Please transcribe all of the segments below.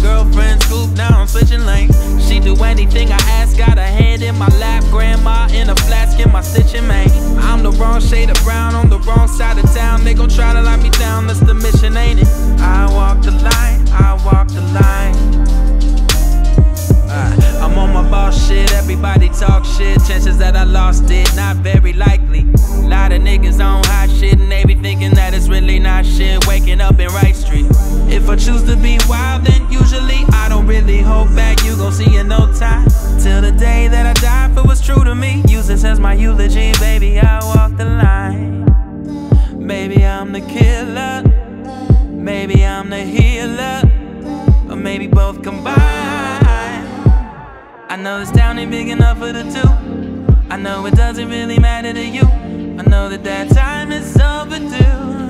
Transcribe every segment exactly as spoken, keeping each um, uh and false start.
girlfriend scoop, now I'm switching lanes. She do anything I ask, got her hand in my lap. Grandma in a flask in my stitching, man. I'm the wrong shade of brown on the wrong side of town. They gon' try to lock me down, that's the mission, ain't it? I walk the line, I walk the line. uh, I'm on my boss shit, everybody talk shit. Chances that I lost it, not very likely. Lot of niggas on hot shit and they be thinking that it's really not shit. Waking up in Wright Street. If I choose to be wild, then usually I don't really hold back. You gon' see in no time. Till the day that I die, if it was true to me, use this as my eulogy. Baby, I walk the line. Maybe I'm the killer, maybe I'm the healer, or maybe both combined. I know this town ain't big enough for the two. I know it doesn't really matter to you. I know that that time is overdue.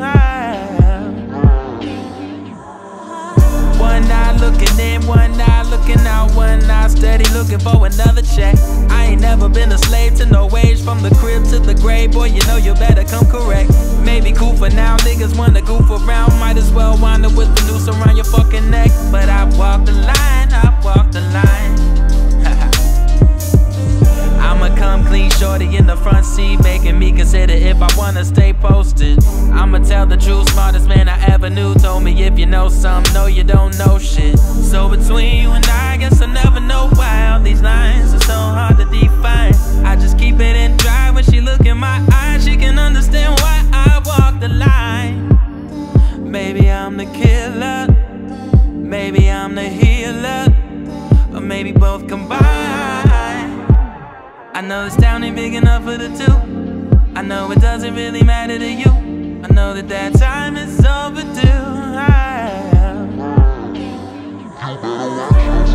One eye looking in, one eye looking out, one eye steady looking for another check. I ain't never been a slave to no wage, from the crib to the grave. Boy, you know you better come correct. Maybe cool for now, niggas wanna goof around. Might as well wind up with the noose around your fucking neck. But I walk the line, I walk the line. I'ma come clean, shorty in the front seat, making me consider if I wanna stay posted. I'ma tell the truth, smartest man I ever knew told me if you know something, no you don't know shit. So between you and I, I guess I'll never know why all these lines are so hard to define. I just keep it in dry when she look in my eyes, she can understand why I walk the line. Maybe I'm the killer, maybe I'm the healer, or maybe both combined. I know this town ain't big enough for the two. I know it doesn't really matter to you. I know that that time is overdue.